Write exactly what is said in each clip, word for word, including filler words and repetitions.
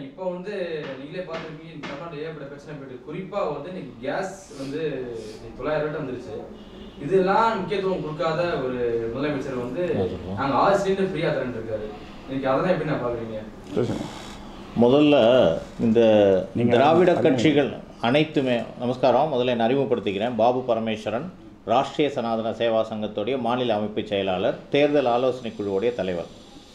இப்போ வந்து நீங்களே பார்த்துருக்கீங்க தமிழ்நாடு ஏற்பட்ட பிரச்சனை போயிட்டு குறிப்பாக வந்து இன்னைக்கு கேஸ் வந்து தொள்ளாயிரம் ரூபாய் வந்துருச்சு. இதெல்லாம் முக்கியத்துவம் கொடுக்காத ஒரு முதலமைச்சர் வந்து நாங்கள் ஆறு சிலிண்டர் ஃப்ரீயாக தரேன் இருக்காரு. இன்னைக்கு அதெல்லாம் எப்படி நான் பார்க்குறீங்க? முதல்ல இந்த திராவிட கட்சிகள் அனைத்துமே நமஸ்காரம். முதல்ல என்னை அறிமுகப்படுத்திக்கிறேன். பாபு பரமேஸ்வரன், ராஷ்ட்ரிய சனாதன சேவா சங்கத்துடைய மாநில அமைப்பு செயலாளர், தேர்தல் ஆலோசனை குழுவுடைய தலைவர்.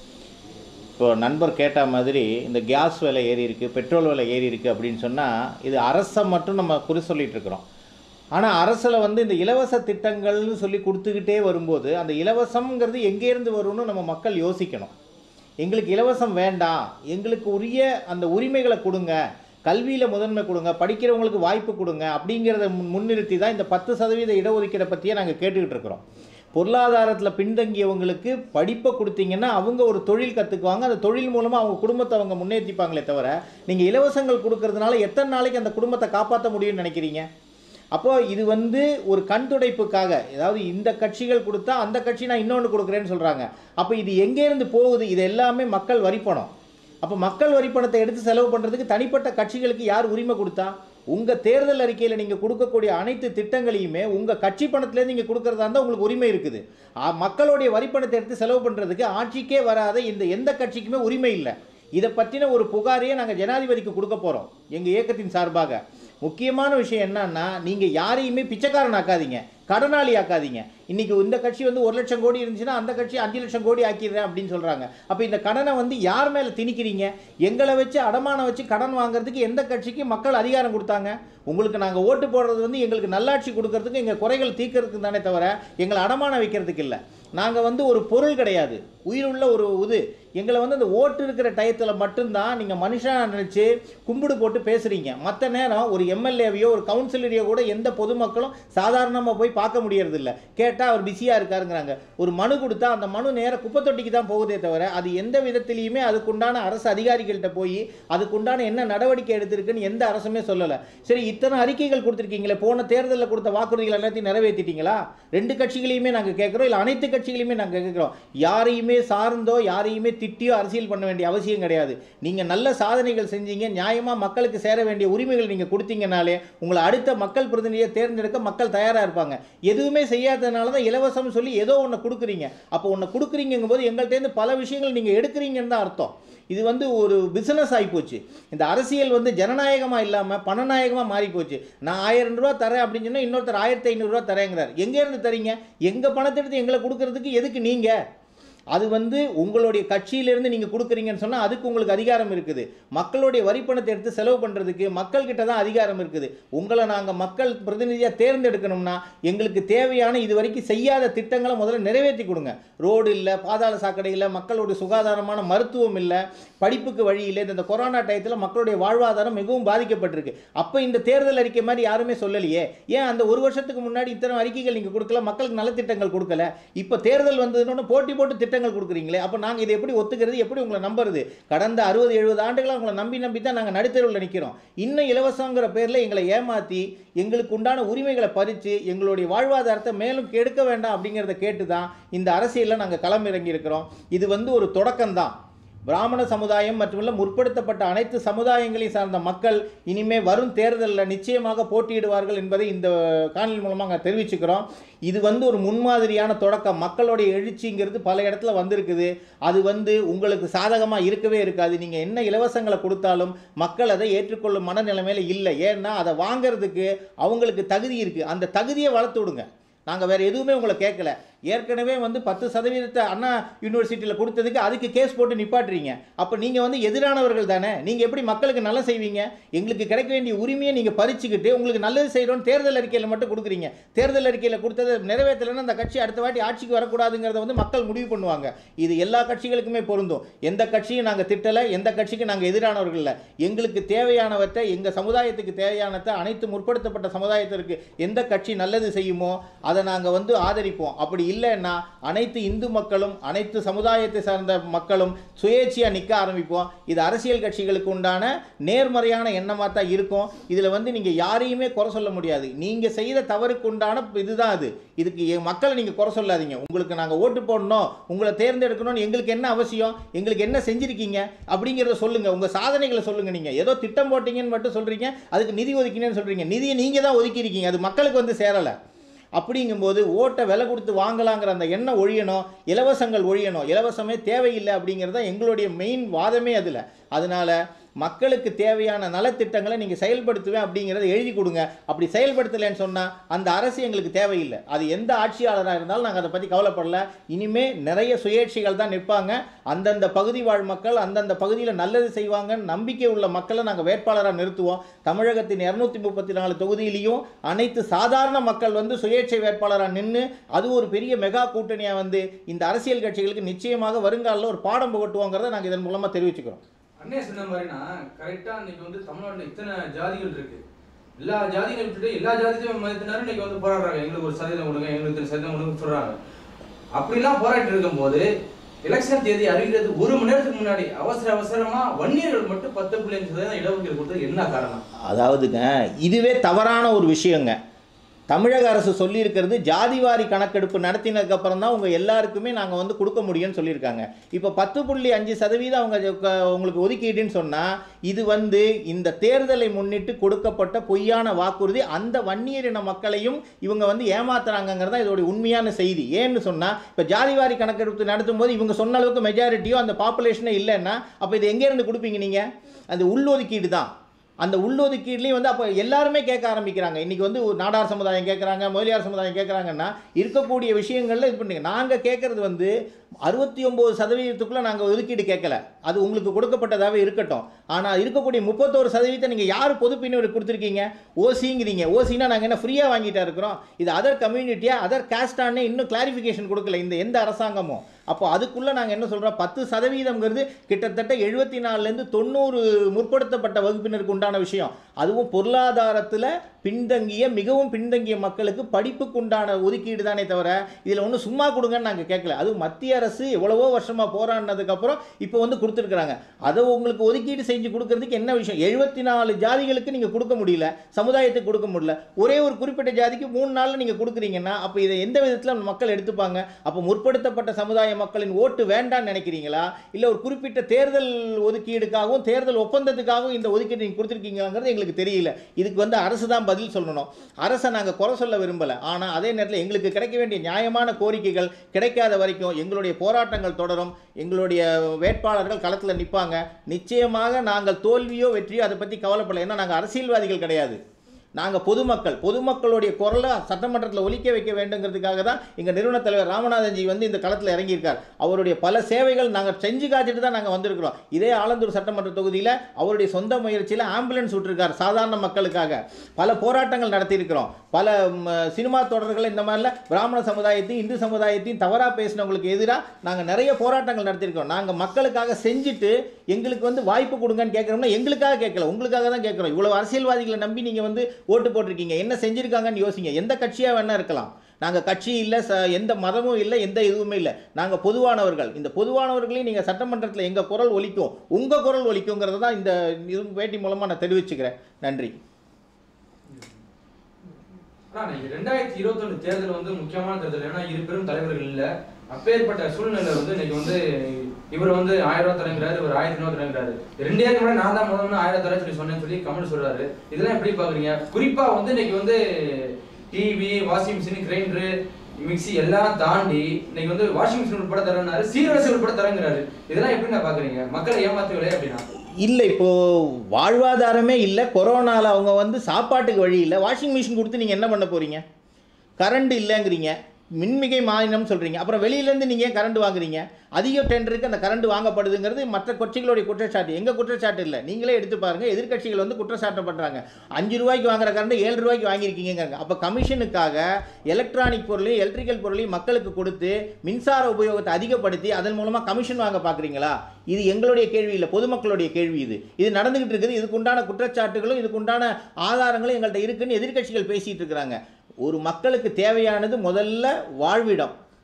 இப்போ நண்பர் கேட்ட மாதிரி இந்த கேஸ் விலை ஏறி இருக்குது, பெட்ரோல் விலை ஏறி இருக்குது அப்படின்னு சொன்னால் இது அரசை மட்டும் நம்ம குறி சொல்லிகிட்டு இருக்கிறோம். ஆனால் அரசில் வந்து இந்த இலவச திட்டங்கள்னு சொல்லி கொடுத்துக்கிட்டே வரும்போது அந்த இலவசம்ங்கிறது எங்கேருந்து வரும்னு நம்ம மக்கள் யோசிக்கணும். எங்களுக்கு இலவசம் வேண்டாம், எங்களுக்கு உரிய அந்த உரிமைகளை கொடுங்க, கல்வியில் முதன்மை கொடுங்க, படிக்கிறவங்களுக்கு வாய்ப்பு கொடுங்க அப்படிங்கிறத முன்னிறுத்தி தான் இந்த பத்து சதவீத இடஒதுக்கீடை பற்றியே நாங்கள் கேட்டுக்கிட்டு இருக்கிறோம். பொருளாதாரத்தில் பின்தங்கியவங்களுக்கு படிப்பை கொடுத்தீங்கன்னா அவங்க ஒரு தொழில் கற்றுக்குவாங்க, அந்த தொழில் மூலமாக அவங்க குடும்பத்தை அவங்க முன்னேற்றிப்பாங்களே தவிர நீங்கள் இலவசங்கள் கொடுக்கறதுனால எத்தனை நாளைக்கு அந்த குடும்பத்தை காப்பாற்ற முடியும்னு நினைக்கிறீங்க? அப்போது இது வந்து ஒரு கண் துடைப்புக்காக, ஏதாவது இந்த கட்சிகள் கொடுத்தா அந்த கட்சி நான் இன்னொன்று கொடுக்குறேன்னு சொல்கிறாங்க. அப்போ இது எங்கேருந்து போகுது? இது எல்லாமே மக்கள் வரிப்பணம். அப்போ மக்கள் வரிப்பணத்தை எடுத்து செலவு பண்ணுறதுக்கு தனிப்பட்ட கட்சிகளுக்கு யார் உரிமை கொடுத்தா? உங்கள் தேர்தல் அறிக்கையில் நீங்கள் கொடுக்கக்கூடிய அனைத்து திட்டங்களையுமே உங்கள் கட்சி பணத்துலேருந்து நீங்கள் கொடுக்குறதா இருந்தால் உங்களுக்கு உரிமை இருக்குது. மக்களுடைய வரிப்பணத்தை எடுத்து செலவு பண்ணுறதுக்கு ஆட்சிக்கே வராத இந்த எந்த கட்சிக்குமே உரிமை இல்லை. இதை பற்றின ஒரு புகாரையே நாங்கள் ஜனாதிபதிக்கு கொடுக்க போகிறோம் எங்கள் இயக்கத்தின் சார்பாக. முக்கியமான விஷயம் என்னன்னா, நீங்கள் யாரையுமே பிச்சைக்காரன் ஆக்காதீங்க, கடனாளி ஆக்காதீங்க. இன்றைக்கி இந்த கட்சி வந்து ஒரு லட்சம் கோடி இருந்துச்சுன்னா அந்த கட்சி அஞ்சு லட்சம் கோடி ஆக்கிடுறேன் அப்படின்னு சொல்கிறாங்க. அப்போ இந்த கடனை வந்து யார் மேலே திணிக்கிறீங்க? எங்களை வச்சு அடமானம் வச்சு கடன் வாங்குறதுக்கு எந்த கட்சிக்கு மக்கள் அதிகாரம் கொடுத்தாங்க? உங்களுக்கு நாங்கள் ஓட்டு போடுறது வந்து எங்களுக்கு நல்லாட்சி கொடுக்கறதுக்கு, எங்கள் குறைகள் தீர்க்கறதுக்கு தானே தவிர எங்களை அடமானம் வைக்கிறதுக்கு இல்லை. நாங்கள் வந்து ஒரு பொருள் கிடையாது, உயிருள்ள ஒரு இது. எங்களை வந்து அந்த ஓட்டு இருக்கிற டயத்தில் மட்டும்தான் நீங்கள் மனுஷனாக நினச்சி கும்பிடு போட்டு பேசுகிறீங்க. மற்ற நேரம் ஒரு எம்எல்ஏவையோ ஒரு கவுன்சிலரையோ கூட எந்த பொதுமக்களும் சாதாரணமாக போய் பார்க்க முடியறதில்ல. கேட்டால் அவர் பிஸியாக இருக்காருங்கிறாங்க. ஒரு மனு கொடுத்தா அந்த மனு நேராக குப்பை தொட்டிக்கு தான் போகுதே தவிர அது எந்த விதத்திலையுமே அதுக்குண்டான அரசு அதிகாரிகள்கிட்ட போய் அதுக்குண்டான என்ன நடவடிக்கை எடுத்திருக்குன்னு எந்த அரசுமே சொல்லலை. சரி, இத்தனை அறிக்கைகள் கொடுத்துருக்கீங்களே, போன தேர்தலில் கொடுத்த வாக்குறுதிகள் எல்லாத்தையும் நிறைவேற்றிட்டீங்களா? ரெண்டு கட்சிகளையுமே நாங்கள் கேட்குறோம், இல்லை அனைத்து கட்சிகளையுமே நாங்கள் கேட்குறோம். யாரையுமே சார்ந்தோ யாரையுமே திட்டியோ அரசியல் பண்ண வேண்டிய அவசியம் கிடையாது. நீங்கள் நல்ல சாதனைகள் செஞ்சீங்க, நியாயமாக மக்களுக்கு சேர வேண்டிய உரிமைகள் நீங்கள் கொடுத்தீங்கனாலே உங்களை அடுத்த மக்கள் பிரதிநிதியை தேர்ந்தெடுக்க மக்கள் தயாராக இருப்பாங்க. எதுவுமே செய்யாததுனால தான் இலவசம் சொல்லி ஏதோ ஒன்று கொடுக்குறீங்க. அப்போ ஒன்று கொடுக்குறீங்கும் போது எங்கள்கிட்டேருந்து பல விஷயங்கள் நீங்கள் எடுக்கிறீங்கன்னு தான் அர்த்தம். இது வந்து ஒரு பிஸ்னஸ் ஆகிப்போச்சு. இந்த அரசியல் வந்து ஜனநாயகமாக இல்லாமல் பணநாயகமாக மாறி போச்சு. நான் ஆயிரம் ரூபா தரேன் அப்படின்னு சொன்னால் இன்னொருத்தர் ஆயிரத்தி ஐநூறுரூவா தரேங்கிறார். எங்கேருந்து தரீங்க? எங்கள் பணத்தை எடுத்து எங்களை கொடுக்கறதுக்கு எதுக்கு நீங்கள்? அது வந்து உங்களுடைய கட்சியிலேருந்து நீங்கள் கொடுக்குறீங்கன்னு சொன்னால் அதுக்கு உங்களுக்கு அதிகாரம் இருக்குது. மக்களுடைய வரிப்பணத்தை எடுத்து செலவு பண்ணுறதுக்கு மக்கள்கிட்ட தான் அதிகாரம் இருக்குது. உங்களை நாங்கள் மக்கள் பிரதிநிதியாக தேர்ந்தெடுக்கணும்னா எங்களுக்கு தேவையான இது வரைக்கும் செய்யாத திட்டங்களை முதல்ல நிறைவேற்றி கொடுங்க. ரோடு இல்லை, பாதாள சாக்கடை இல்லை, மக்களுடைய சுகாதாரமான மருத்துவம் இல்லை, படிப்புக்கு வழி இல்லை. இந்த கொரோனா டயத்தில் மக்களுடைய வாழ்வாதாரம் மிகவும் பாதிக்கப்பட்டிருக்கு. அப்போ இந்த தேர்தல் அறிக்கை மாதிரி யாருமே சொல்லலையே. ஏன் அந்த ஒரு வருஷத்துக்கு முன்னாடி இத்தனை அறிக்கைகள் நீங்கள் கொடுக்கல, மக்களுக்கு நல்ல திட்டங்கள் கொடுக்கல? இப்போ தேர்தல் வந்ததுன்னு போட்டி போட்டு திட்டங்கள் கொடுக்குறீங்களே, அப்போ நாங்கள் இதை எப்படி ஒத்துக்கிறது? எப்படி உங்களை நம்புறது? கடந்த அறுபது எழுபது ஆண்டுகளாக உங்களை நம்பி நம்பி தான் நாங்கள் நடுத்தருவில் நிற்கிறோம். இன்னும் இலவசங்கிற பேரில் எங்களை ஏமாற்றி எங்களுக்கு உண்டான உரிமைகளை பறித்து எங்களுடைய வாழ்வாதாரத்தை மேலும் கெடுக்க வேண்டாம் அப்படிங்கிறத கேட்டு தான் இந்த அரசியலில் நாங்கள் களம் இறங்கி இருக்கிறோம். இது வந்து ஒரு தொடக்கம்தான். பிராமண சமுதாயம் மட்டுமல்ல, முற்படுத்தப்பட்ட அனைத்து சமுதாயங்களையும் சார்ந்த மக்கள் இனிமேல் வரும் தேர்தலில் நிச்சயமாக போட்டியிடுவார்கள் என்பதை இந்த காணொலி மூலமாக நாங்கள் தெரிவிச்சுக்கிறோம். இது வந்து ஒரு முன்மாதிரியான தொடக்கம். மக்களுடைய எழுச்சிங்கிறது பல இடத்துல வந்திருக்குது. அது வந்து உங்களுக்கு சாதகமாக இருக்கவே இருக்காது. நீங்கள் என்ன இலவசங்களை கொடுத்தாலும் மக்கள் அதை ஏற்றுக்கொள்ளும் மனநிலைமையில் இல்லை. ஏன்னா அதை வாங்கிறதுக்கு அவங்களுக்கு தகுதி இருக்குது. அந்த தகுதியை வளர்த்து விடுங்க. நாங்கள் வேறு எதுவுமே உங்களை கேட்கல. ஏற்கனவே வந்து பத்து சதவீதத்தை அண்ணா யூனிவர்சிட்டியில் கொடுத்ததுக்கு அதுக்கு கேஸ் போட்டு நிப்பாட்டுறீங்க. அப்போ நீங்கள் வந்து எதிரானவர்கள் தானே. நீங்கள் எப்படி மக்களுக்கு நல்லா செய்வீங்க? எங்களுக்கு கிடைக்க வேண்டிய உரிமையை நீங்கள் பறிச்சுக்கிட்டு உங்களுக்கு நல்லது செய்கிறோன்னு தேர்தல் அறிக்கையில் மட்டும் கொடுக்குறீங்க. தேர்தல் அறிக்கையில் கொடுத்தது நிறைவேற்றலைன்னா அந்த கட்சி அடுத்த வாட்டி ஆட்சிக்கு வரக்கூடாதுங்கிறத வந்து மக்கள் முடிவு பண்ணுவாங்க. இது எல்லா கட்சிகளுக்குமே பொருந்தும். எந்த கட்சியும் நாங்கள் திட்டலை, எந்த கட்சிக்கும் நாங்கள் எதிரானவர்கள் இல்லை. எங்களுக்கு தேவையானவற்றை, எங்கள் சமுதாயத்துக்கு தேவையானதை அனைத்து முற்படுத்தப்பட்ட சமுதாயத்திற்கு எந்த கட்சி நல்லது செய்யுமோ அதை நாங்கள் வந்து ஆதரிப்போம். அப்படி இல்லைன்னா அனைத்து இந்து மக்களும் அனைத்து சமுதாயத்தை சார்ந்த மக்களும் சுயேட்சையாக நிற்க ஆரம்பிப்போம். இது அரசியல் கட்சிகளுக்கு உண்டான நேர்மறையான எண்ணமாக தான் இருக்கும். இதில் வந்து நீங்கள் யாரையுமே குறை சொல்ல முடியாது. நீங்கள் செய்த தவறுக்கு உண்டான இதுதான் அது. இதுக்கு மக்களை நீங்கள் குறை சொல்லாதீங்க. உங்களுக்கு நாங்கள் ஓட்டு போடணும், உங்களை தேர்ந்தெடுக்கணும்னு எங்களுக்கு என்ன அவசியம், எங்களுக்கு என்ன செஞ்சுருக்கீங்க அப்படிங்கிறத சொல்லுங்கள். உங்கள் சாதனைகளை சொல்லுங்கள். நீங்கள் ஏதோ திட்டம் போட்டிங்கன்னு மட்டும் சொல்கிறீங்க, அதுக்கு நிதி ஒதுக்கினேன்னு சொல்கிறீங்க. நிதியை நீங்கள் தான் ஒதுக்கியிருக்கீங்க, அது மக்களுக்கு வந்து சேரலை. அப்படிங்கும்போது ஓட்டை விலை கொடுத்து வாங்கலாங்கிற அந்த எண்ணம் ஒழியணும், இலவசங்கள் ஒழியணும். இலவசமே தேவையில்லை அப்படிங்கிறது தான் எங்களுடைய மெயின் வாதமே அதில். அதனால் மக்களுக்கு தேவையான நலத்திட்டங்களை நீங்கள் செயல்படுத்துவேன் அப்படிங்கிறத எழுதி கொடுங்க. அப்படி செயல்படுத்தலைன்னு சொன்னால் அந்த அரசு எங்களுக்கு தேவையில்லை. அது எந்த ஆட்சியாளராக இருந்தாலும் நாங்கள் அதை பற்றி கவலைப்படல. இனிமேல் நிறைய சுயேட்சைகள் தான் நிற்பாங்க. அந்தந்த பகுதி வாழ் மக்கள் அந்தந்த பகுதியில் நல்லது செய்வாங்கன்னு நம்பிக்கை உள்ள மக்களை நாங்கள் வேட்பாளராக நிறுத்துவோம். தமிழகத்தின் இரநூத்தி முப்பத்தி நாலு தொகுதியிலையும் அனைத்து சாதாரண மக்கள் வந்து சுயேட்சை வேட்பாளராக நின்று அது ஒரு பெரிய மெகா கூட்டணியாக வந்து இந்த அரசியல் கட்சிகளுக்கு நிச்சயமாக வருங்காலில் ஒரு பாடம் புகட்டுவோங்கிறத நாங்கள் இதன் மூலமாக தெரிவிச்சுக்கிறோம். அண்ணே சொன்ன மாதிரினா கரெக்டா இன்னைக்கு வந்து தமிழ்நாட்டில் இத்தனை ஜாதிகள் இருக்கு. எல்லா ஜாதிகள் விட்டுட்டு எல்லா ஜாதியும் மதித்தினாரும் இன்னைக்கு வந்து போராடுறாங்க. எங்களுக்கு ஒரு சதவீதம் கொடுங்க, எங்களுக்கு ஒரு சதவீதம் கொடுங்க சொல்றாங்க. அப்படிலாம் போராட்டி இருக்கும் போது எலெக்ஷன் தேதி அறிவிக்கிறது ஒரு மணி நேரத்துக்கு முன்னாடி அவசர அவசரமா வன்னியர்கள் மட்டும் பத்து புள்ளி அஞ்சு சதவீதம் இடஒதுக்கீடு கொடுத்தது என்ன காரணம்? அதாவதுங்க, இதுவே தவறான ஒரு விஷயங்க. தமிழக அரசு சொல்லியிருக்கிறது ஜாதிவாரி கணக்கெடுப்பு நடத்தினதுக்கப்புறம் தான் உங்கள் எல்லாருக்குமே நாங்கள் வந்து கொடுக்க முடியும்னு சொல்லியிருக்காங்க. இப்போ பத்து புள்ளி அஞ்சு சதவீதம் அவங்க உங்களுக்கு ஒதுக்கீடுன்னு சொன்னால் இது வந்து இந்த தேர்தலை முன்னிட்டு கொடுக்கப்பட்ட பொய்யான வாக்குறுதி. அந்த வன்னியரின மக்களையும் இவங்க வந்து ஏமாத்துறாங்கிறது தான் இதோடைய உண்மையான செய்தி. ஏன்னு சொன்னால் இப்போ ஜாதிவாரி கணக்கெடுப்பு நடத்தும் போது இவங்க சொன்ன அளவுக்கு மெஜாரிட்டியோ அந்த பாப்புலேஷனே இல்லைன்னா அப்போ இது எங்கேருந்து கொடுப்பீங்க நீங்கள்? அந்த உள்ளொதுக்கீடு தான். அந்த உள்ளொதுக்கீடுலேயும் வந்து அப்போ எல்லாருமே கேட்க ஆரம்பிக்கிறாங்க. இன்றைக்கி வந்து நாடார் சமுதாயம் கேட்குறாங்க, முதலியார் சமுதாயம் கேட்குறாங்கன்னா இருக்கக்கூடிய விஷயங்களில் இது பண்ணுங்க. நாங்கள் கேட்குறது வந்து அறுபத்தி ஒம்பது சதவீதத்துக்குள்ளே நாங்கள் ஒதுக்கீடு கேட்கல, அது உங்களுக்கு கொடுக்கப்பட்டதாகவே இருக்கட்டும். ஆனால் இருக்கக்கூடிய முப்பத்தோரு சதவீதத்தை நீங்கள் யார் பொதுப்பிரிவினருக்கு கொடுத்துருக்கீங்க? ஓசிங்கிறீங்க. ஓசினா நாங்கள் என்ன ஃப்ரீயாக வாங்கிட்டா இருக்கிறோம்? இது அதர் கம்யூனிட்டியாக அதர் காஸ்டானே இன்னும் கிளாரிஃபிகேஷன் கொடுக்கல இந்த எந்த அரசாங்கமும். அப்போ அதுக்குள்ளே நாங்கள் என்ன சொல்கிறோம், பத்து சதவீதம்ங்கிறது கிட்டத்தட்ட எழுபத்தி நாலுலேருந்து தொண்ணூறு முற்படுத்தப்பட்ட வகுப்பினருக்கு உண்டான விஷயம். அதுவும் பொருளாதாரத்தில் பின்தங்கிய மிகவும் பின்தங்கிய மக்களுக்கு படிப்புக்கு உண்டான ஒதுக்கீடு தானே தவிர இதில் ஒன்றும் சும்மா கொடுங்கன்னு நாங்கள் கேட்கல. அதுவும் மத்திய அரசு எவ்வளவோ வருஷமாக போராடினதுக்கப்புறம் இப்போ வந்து கொடுத்துருக்குறாங்க. அதை உங்களுக்கு ஒதுக்கீடு செஞ்சு கொடுக்கறதுக்கு என்ன விஷயம்? எழுபத்தி நாலு ஜாதிகளுக்கு நீங்கள் கொடுக்க முடியல, சமுதாயத்துக்கு கொடுக்க முடியல, ஒரே ஒரு குறிப்பிட்ட ஜாதிக்கு மூணு நாளில் நீங்கள் கொடுக்குறீங்கன்னா அப்போ இதை எந்த விதத்தில் மக்கள் எடுத்துப்பாங்க? அப்போ முற்படுத்தப்பட்ட சமுதாய மக்களின் ஓட்டு வேண்டான்னு நினைக்கிறீங்களா, இல்லை ஒரு குறிப்பிட்ட தேர்தல் ஒதுக்கீடுக்காகவும் தேர்தல் ஒப்பந்தத்துக்காகவும் இந்த ஒதுக்கீடு நீங்கள் கொடுத்துருக்கீங்கிறது எங்களுக்கு தெரியல. இதுக்கு வந்து அரசு தான் பதில் சொல்லணும். அரசை நாங்கள் குறை சொல்ல விரும்பலை. ஆனால் அதே நேரத்தில் எங்களுக்கு கிடைக்க வேண்டிய நியாயமான கோரிக்கைகள் கிடைக்காத வரைக்கும் எங்களுடைய போராட்டங்கள் தொடரும். எங்களுடைய வேட்பாளர்கள் களத்தில் நிற்பாங்க. நிச்சயமாக நாங்கள் தோல்வியோ வெற்றியோ அதை பற்றி கவலைப்படலை. ஏன்னா நாங்கள் அரசியல்வாதிகள் கிடையாது, நாங்கள் பொதுமக்கள். பொதுமக்களுடைய குரலை சட்டமன்றத்தில் ஒலிக்க வைக்க வேண்டுங்கிறதுக்காக தான் எங்கள் நிறுவன தலைவர் ராமநாதன்ஜி வந்து இந்த களத்தில் இறங்கியிருக்கார். அவருடைய பல சேவைகள் நாங்கள் செஞ்சு காட்டிட்டு தான் நாங்கள் வந்திருக்கிறோம். இதே ஆலந்தூர் சட்டமன்ற தொகுதியில் அவருடைய சொந்த முயற்சியில் ஆம்புலன்ஸ் விட்டுருக்கார் சாதாரண மக்களுக்காக. பல போராட்டங்கள் நடத்தியிருக்கிறோம். பல சினிமா தொடர்கள் இந்த மாதிரிலாம் பிராமண சமுதாயத்தையும் இந்து சமுதாயத்தையும் தவறாக பேசினவங்களுக்கு எதிராக நாங்கள் நிறைய போராட்டங்கள் நடத்தியிருக்கிறோம். நாங்கள் மக்களுக்காக செஞ்சுட்டு எங்களுக்கு வந்து வாய்ப்பு கொடுங்கன்னு கேட்குறோம்னா எங்களுக்காக கேட்கல, உங்களுக்காக தான் கேட்குறோம். இவ்வளோ அரசியல்வாதிகளை நம்பி நீங்கள் வந்து ஓட்டு போட்டிருக்கீங்க, என்ன செஞ்சுருக்காங்கன்னு யோசிங்க. எந்த கட்சியாக வேணா இருக்கலாம். நாங்கள் கட்சி இல்லை, ச எந்த மதமும் இல்லை, எந்த இதுவுமே இல்லை. நாங்கள் பொதுவானவர்கள். இந்த பொதுவானவர்களையும் நீங்கள் சட்டமன்றத்தில் எங்கள் குரல் ஒலிக்கும், உங்கள் குரல் ஒலிக்குங்கிறத தான் இந்த இது பேட்டி மூலமாக நான் தெரிவிச்சுக்கிறேன். நன்றி. ரெண்டாயிரத்தி இருபத்தி ஒன்று தேர்தல் வந்து முக்கியமான தேர்தல். ஏன்னா இரு பெரும் தலைவர்கள் இல்லை. அப்பேற்பட்ட சூழ்நிலை வந்து இன்னைக்கு வந்து இவர் வந்து ஆயிரம் ரூபாய் தரங்கிறாரு, இவர் ஆயிரத்தி ரூபாய் தரங்கிறாரு. ரெண்டு ஏருக்கு முன்னாடி நான் தான் முதல்ல ஆயிரம் தர சொல்லி சொன்னேன்னு சொல்லி கமெண்ட் சொல்றாரு. இதெல்லாம் எப்படி பாக்குறீங்க? குறிப்பா வந்து இன்னைக்கு வந்து டிவி, வாஷிங் மிஷின், கிரைண்டரு, மிக்சி எல்லாம் தாண்டி இன்னைக்கு வந்து வாஷிங் மிஷின் உட்பட தரனாரு, சீர்வரிசை உட்பட தரங்கிறாரு. இதெல்லாம் எப்படி நான் பாக்குறீங்க? மக்களை ஏமாத்துவலே அப்படின்னா இல்லை. இப்போது வாழ்வாதாரமே இல்லை, கொரோனாவில் அவங்க வந்து சாப்பாட்டுக்கு வழி இல்லை. வாஷிங் மிஷின் கொடுத்து நீங்கள் என்ன பண்ண போகிறீங்க? கரண்ட் இல்லைங்கிறீங்க, மின்மிகை மாநிலம் சொல்கிறீங்க, அப்புறம் வெளியிலேருந்து நீங்கள் கரண்ட் வாங்குறீங்க. அதிக டெண்டருக்கு அந்த கரண்ட் வாங்கப்படுதுங்கிறது மற்ற கட்சிகளுடைய குற்றச்சாட்டு. எங்கள் குற்றச்சாட்டு இல்லை, நீங்களே எடுத்து பாருங்கள். எதிர்கட்சிகள் வந்து குற்றச்சாட்டு பண்ணுறாங்க. அஞ்சு ரூபாய்க்கு வாங்குற கரண்ட் ஏழு ரூபாய்க்கு வாங்கியிருக்கீங்க. அப்போ கமிஷனுக்காக எலக்ட்ரானிக் பொருளையும் எலக்ட்ரிக்கல் பொருளையும் மக்களுக்கு கொடுத்து மின்சார உபயோகத்தை அதிகப்படுத்தி அதன் மூலமாக கமிஷன் வாங்க பார்க்குறீங்களா? இது எங்களுடைய கேள்வி இல்லை, பொதுமக்களுடைய கேள்வி. இது இது நடந்துகிட்டு இருக்குது. இதுக்குண்டான குற்றச்சாட்டுகளும் இதுக்குண்டான ஆதாரங்களும் எங்கள்கிட்ட இருக்குன்னு எதிர்கட்சிகள் பேசிகிட்டு இருக்கிறாங்க. ஒரு மக்களுக்கு தேவையானது முதல்ல வாழ்விடம்.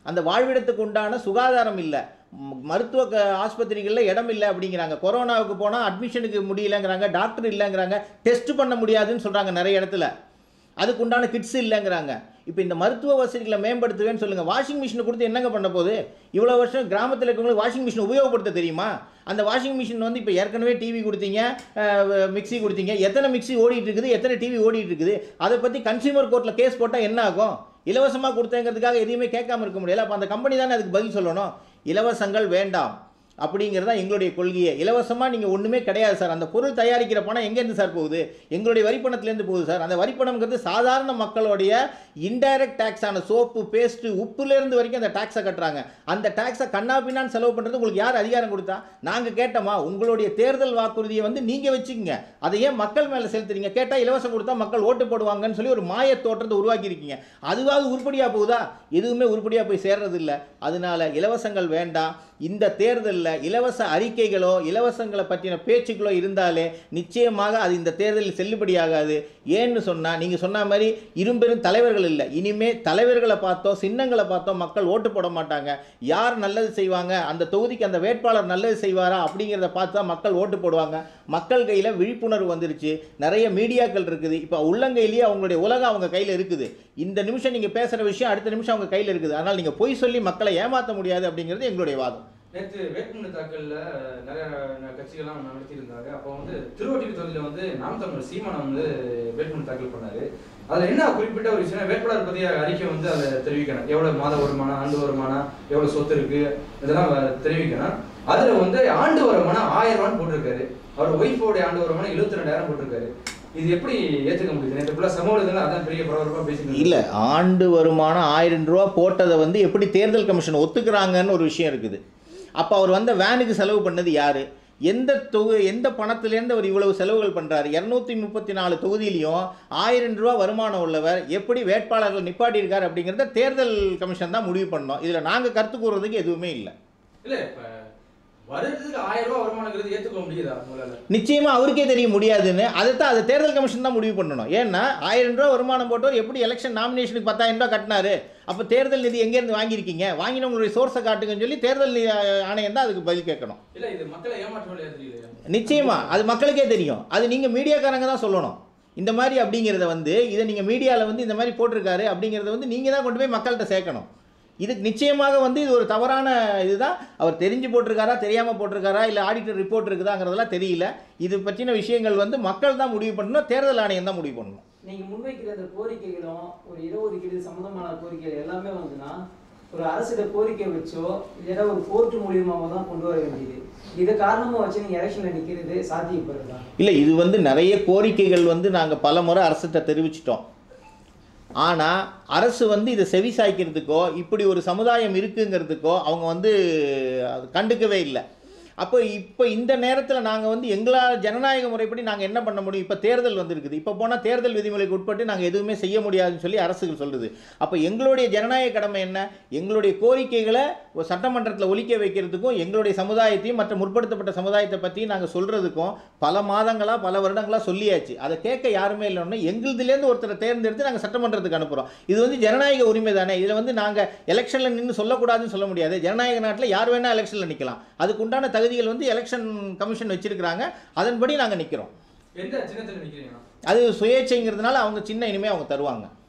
அந்த வாழ்விடத்துக்கு உண்டான சுகாதாரம் இல்லை, மருத்துவ ஆஸ்பத்திரிகளில் இடம் இல்லை அப்படிங்கிறாங்க. கொரோனாவுக்கு போனால் அட்மிஷனுக்கு முடியலைங்கிறாங்க, டாக்டர் இல்லைங்கிறாங்க, டெஸ்ட் பண்ண முடியாதுன்னு சொல்கிறாங்க நிறைய இடத்துல, அதுக்குண்டான கிட்ஸ் இல்லைங்கிறாங்க. இப்போ இந்த மருத்துவ வசதிகளை மேம்படுத்துவேன்னு சொல்லுங்கள். வாஷிங் மிஷினை கொடுத்து என்னங்க பண்ண போகுது? இவ்வளோ வருஷம் கிராமத்தில் இருக்கவங்களுக்கு வாஷிங் மிஷின் உபயோகப்படுத்த தெரியுமா? அந்த வாஷிங் மிஷின் வந்து இப்போ ஏற்கனவே டிவி கொடுத்தீங்க, மிக்சி கொடுத்தீங்க, எத்தனை மிக்சி ஓடிட்டு இருக்குது, எத்தனை டிவி ஓடிட்டு இருக்குது? அதை பற்றி கன்சியூமர் கோர்ட்டில் கேஸ் போட்டால் என்ன ஆகும்? இலவசமாக கொடுத்தேங்கிறதுக்காக எதையுமே கேட்காம இருக்க முடியல. அப்போ அந்த கம்பெனி தானே அதுக்கு பதில் சொல்லணும். இலவசங்கள் வேண்டாம் அப்படிங்கிறது தான் எங்களுடைய கொள்கையை. இலவசமாக நீங்கள் ஒன்றுமே கிடையாது சார். அந்த பொருள் தயாரிக்கிற பணம் எங்கேருந்து சார் போகுது? எங்களுடைய வரிப்பணத்துலேருந்து போகுது சார். அந்த வரிப்பணம்ங்கிறது சாதாரண மக்களுடைய இன்டைரக்ட் டேக்ஸான சோப்பு, பேஸ்ட்டு, உப்புலேருந்து வரைக்கும் அந்த டேக்ஸை கட்டுறாங்க. அந்த டேக்ஸை கண்ணா பின்னான்னு செலவு பண்ணுறது உங்களுக்கு யார் அதிகாரம் கொடுத்தா? நாங்கள் கேட்டோமா? உங்களுடைய தேர்தல் வாக்குறுதியை வந்து நீங்கள் வச்சுக்கோங்க, அதை ஏன் மக்கள் மேலே செலுத்துறீங்க? கேட்டால் இலவசம் கொடுத்தா மக்கள் ஓட்டு போடுவாங்கன்னு சொல்லி ஒரு மாய தோற்றத்தை உருவாக்கியிருக்கீங்க. அதுவாவது உருப்படியாக போகுதா? எதுவுமே உருப்படியாக போய் சேர்றது இல்லை. அதனால இலவசங்கள் வேண்டாம். இந்த தேர்தலில் இலவச அறிக்கைகளோ இலவசங்களை பற்றின பேச்சுக்களோ இருந்தாலே நிச்சயமாக அது இந்த தேர்தலில் செல்லுபடியாகாது. ஏன்னு சொன்னால், நீங்கள் சொன்ன மாதிரி இரும்பெரும் தலைவர்கள் இல்லை. இனிமே தலைவர்களை பார்த்தோ சின்னங்களை பார்த்தோ மக்கள் ஓட்டு போட மாட்டாங்க. யார் நல்லது செய்வாங்க, அந்த தொகுதிக்கு அந்த வேட்பாளர் நல்லது செய்வாரா அப்படிங்கிறத பார்த்து தான் மக்கள் ஓட்டு போடுவாங்க. மக்கள் கையில் விழிப்புணர்வு வந்துருச்சு, நிறைய மீடியாக்கள் இருக்குது. இப்போ உள்ளங்கையிலேயே அவங்களுடைய உலகம் அவங்க கையில் இருக்குது. இந்த நிமிஷம் நீங்கள் பேசுகிற விஷயம் அடுத்த நிமிஷம் அவங்க கையில் இருக்குது. அதனால் நீங்கள் பொய் சொல்லி மக்களை ஏமாற்ற முடியாது அப்படிங்கிறது எங்களுடைய வாதம். நேற்று வேட்புமனு தாக்கல்ல நிறைய கட்சிகள்லாம் நடத்தியிருந்தாங்க. அப்போ வந்து திருவொற்றியூர் தொகுதியில் வந்து நாம் தமிழர் சீமான் வந்து வேட்புமனு தாக்கல் பண்ணாரு. அதில் என்ன குறிப்பிட்ட ஒரு விஷயம், வேட்பாளர் பற்றிய அறிக்கை வந்து அதை தெரிவிக்கணும். எவ்வளோ மாத வருமானம், ஆண்டு வருமானம், எவ்வளோ சொத்து இருக்கு, இதெல்லாம் தெரிவிக்கணும். அதில் வந்து ஆண்டு வருமானம் ஆயிரம் ரூபான்னு போட்டிருக்காரு. அவர் ஒய்ஃபோடைய ஆண்டு வருமானம் எழுபத்தி ரெண்டாயிரம் போட்டிருக்காரு. இது எப்படி ஏற்றுக்க முடியுது? நேற்று ஃபுல்லாக சமூக இதெல்லாம் அதான் பெரிய பரபரப்பாக பேசிட்டு இல்லை. ஆண்டு வருமானம் ஆயிரம் ரூபா போட்டதை வந்து எப்படி தேர்தல் கமிஷன் ஒத்துக்கிறாங்கன்னு ஒரு விஷயம் இருக்குது. அப்போ அவர் வந்த வேனுக்கு செலவு பண்ணது யார்? எந்த தொகு எந்த பணத்திலேருந்து அவர் இவ்வளவு செலவுகள் பண்ணுறாரு? இரநூத்தி முப்பத்தி நாலு தொகுதியிலையும் ஆயிரம் ரூபா வருமானம் உள்ளவர் எப்படி வேட்பாளர்கள் நிப்பாட்டியிருக்கார் அப்படிங்கிறத தேர்தல் கமிஷன் தான் முடிவு பண்ணோம். இதில் நாங்கள் கருத்து கூறுறதுக்கு எதுவுமே இல்லை. இல்லை, இப்போ வருடத்துக்கு ஆயிரம் ரூபா வருமானங்கிறது ஏற்றுக்க முடியுதா? நிச்சயமாக அவருக்கே தெரிய முடியாதுன்னு. அதை தான் அது தேர்தல் கமிஷன் தான் முடிவு பண்ணணும். ஏன்னா ஆயிரம் ரூபா வருமானம் போட்டவர் எப்படி எலெக்ஷன் நாமினேஷனுக்கு பத்தாயிரம் ரூபா கட்டினாரு? அப்போ தேர்தல் நிதி எங்கேருந்து வாங்கியிருக்கீங்க, வாங்கினவங்களுடைய சோர்ஸை காட்டுங்கன்னு சொல்லி தேர்தல் ஆணையம் தான் அதுக்கு பதில் கேட்கணும். இல்லை, இது மக்களை ஏமாற்ற நிச்சயமா அது மக்களுக்கே தெரியும். அது நீங்கள் மீடியாக்காரங்க தான் சொல்லணும். இந்த மாதிரி அப்படிங்கிறத வந்து இதை நீங்கள் மீடியாவில் வந்து இந்த மாதிரி போட்டிருக்காரு அப்படிங்கிறத வந்து நீங்கள் தான் கொண்டு போய் மக்கள்கிட்ட சேர்க்கணும். இதுக்கு நிச்சயமாக வந்து இது ஒரு தவறான இதுதான். அவர் தெரிஞ்சு போட்டிருக்காரா, தெரியாமல் போட்டிருக்காரா, இல்லை ஆடிட்டர் ரிப்போர்ட் இருக்குதாங்கிறதெல்லாம் தெரியல. இது பற்றின விஷயங்கள் வந்து மக்கள் தான் முடிவு பண்ணணும், தேர்தல் ஆணையம் தான் முடிவு பண்ணணும். நீங்கள் முன்வைக்கிற அந்த கோரிக்கைகளும் ஒரு இடஒதுக்கீடு சம்மந்தமான கோரிக்கைகள் எல்லாமே வந்துன்னா ஒரு அரசிட கோரிக்கை வச்சோ இல்லைன்னா ஒரு கோர்ட்டு மூலியமாக தான் கொண்டு வர வேண்டியது. இதை காரணமாக வச்சு நீங்கள் எலெக்ஷனில் நிற்கிறது சாத்தியப்படுறதா? இல்லை, இது வந்து நிறைய கோரிக்கைகள் வந்து நாங்கள் பல முறை அரசிட்ட தெரிவிச்சிட்டோம். ஆனால் அரசு வந்து இதை செவி சாய்க்கிறதுக்கோ இப்படி ஒரு சமுதாயம் இருக்குங்கிறதுக்கோ அவங்க வந்து கண்டுக்கவே இல்லை. அப்போ இப்போ இந்த நேரத்தில் நாங்கள் வந்து எங்களால் ஜனநாயக முறைப்படி நாங்கள் என்ன பண்ண முடியும்? இப்போ தேர்தல் வந்துருக்குது. இப்போ போனால் தேர்தல் விதிமுறைக்கு உட்பட்டு நாங்கள் எதுவுமே செய்ய முடியாதுன்னு சொல்லி அரசுகள் சொல்லுது. அப்போ எங்களுடைய ஜனநாயக கடமை என்ன? எங்களுடைய கோரிக்கைகளை சட்டமன்றத்தில் ஒலிக்க வைக்கிறதுக்கும் எங்களுடைய சமுதாயத்தையும் மற்ற முற்படுத்தப்பட்ட சமுதாயத்தை பற்றி நாங்கள் சொல்கிறதுக்கும் பல மாதங்களாக பல வருடங்களாக சொல்லியாச்சு. அதை கேட்க யாருமே இல்லைன்னு எங்களுதுலேருந்து ஒருத்தரை தேர்ந்தெடுத்து நாங்கள் சட்டமன்றத்துக்கு அனுப்புகிறோம். இது வந்து ஜனநாயக உரிமை தானே. இதில் வந்து நாங்கள் எலெக்ஷனில் நின்று சொல்லக்கூடாதுன்னு சொல்ல முடியாது. ஜனநாயக நாட்டில் யார் வேணால் எலெக்ஷனில் நிற்கலாம். அதுக்குண்டான தகுதிகள் வந்து எலெக்ஷன் கமிஷன் வச்சிருக்காங்க. அதன்படி நாங்கள் நிற்கிறோம். எந்த சின்னத்தில் நிற்கிறீங்க? அது சுயேட்சைங்கிறதுனால அவங்க சின்ன இனிமே அவங்க தருவாங்க.